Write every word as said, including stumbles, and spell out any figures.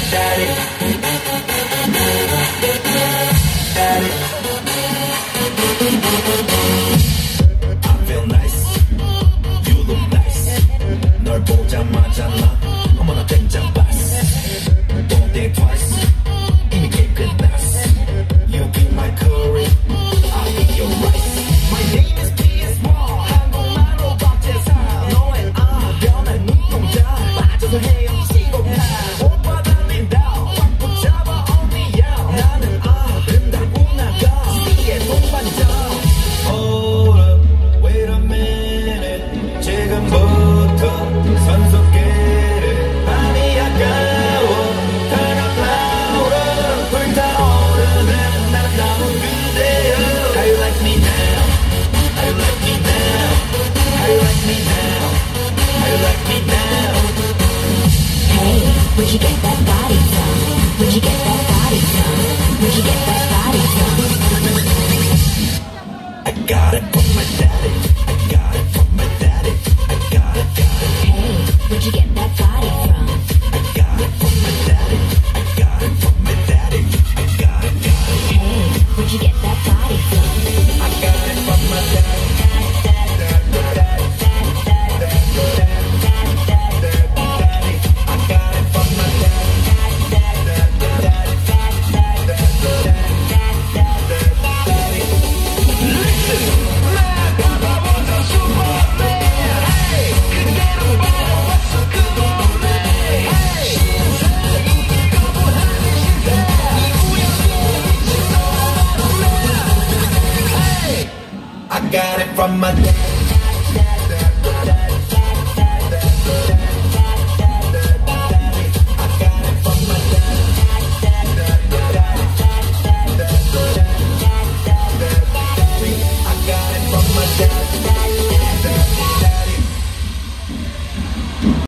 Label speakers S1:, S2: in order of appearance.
S1: daddy. Daddy. I feel nice. You look nice. 널 보자마자 나 어머나 된장 봤어. Don't think twice. 이미 게임 끝났어. You be my curry. I'll be your rice. My name is P S Wall. 한국말로 박재상. 너의 아 변한 눈동자. 빠져서 헤엄치고 가. 오빠 달린다. 꽉 붙잡아 only you. 나는 아름다운 나가. 네의 동반자. Hold up, wait a minute. 지금부터 선속기를 밤이 아까워. Turn up louder. 불타오르는 아름다운 그대여. How you like me now? How you like me now? How you like me now? How you like me now?
S2: Hey, where'd you get that body from? Where'd you get that body from? Where'd you get that body from?
S1: I got it from my daddy. I got it from my daddy. I got it, got it.
S2: Hey, where'd you get that body from?
S1: I got it from my daddy. I got it from my daddy. I got it, got it.
S2: Hey, where'd you get that body from?
S1: I got it from my daddy. I got it from my dad. I got it from my dad.